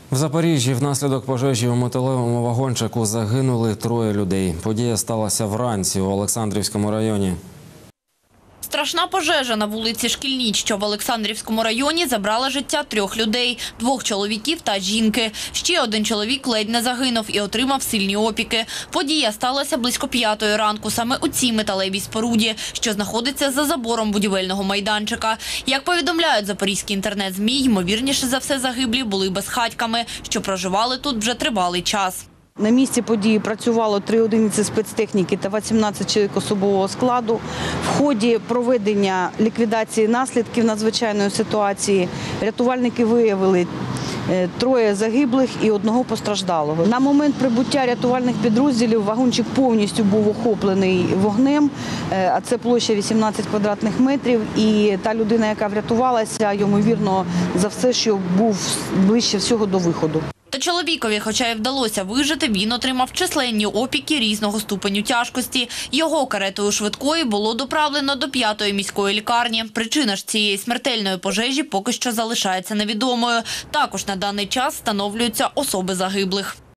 В Запоріжжі внаслідок пожежі у металевому вагончику загинули 3 людей. Подія сталася вранці у Олександрівському районі. Страшна пожежа на вулиці Шкільній, що в Олександрівському районі, забрала життя 3 людей – 2 чоловіків та жінки. Ще один чоловік ледь не загинув і отримав сильні опіки. Подія сталася близько 5-ї ранку саме у цій металевій споруді, що знаходиться за забором будівельного майданчика. Як повідомляють запорізькі інтернет-ЗМІ, ймовірніше за все загиблі були безхатьками, що проживали тут вже тривалий час. На місці події працювало 3 одиниці спецтехніки та 18 чоловік особового складу. В ході проведення ліквідації наслідків надзвичайної ситуації рятувальники виявили 3 загиблих і 1 постраждалого. На момент прибуття рятувальних підрозділів вагончик повністю був охоплений вогнем, а це площа 18 квадратних метрів. І та людина, яка врятувалася, ймовірно за все, що був ближче всього до виходу. Та чоловікові, хоча й вдалося вижити, він отримав численні опіки різного ступеню тяжкості. Його каретою швидкої було доправлено до 5-ї міської лікарні. Причина ж цієї смертельної пожежі поки що залишається невідомою. Також на даний час встановлюються особи загиблих.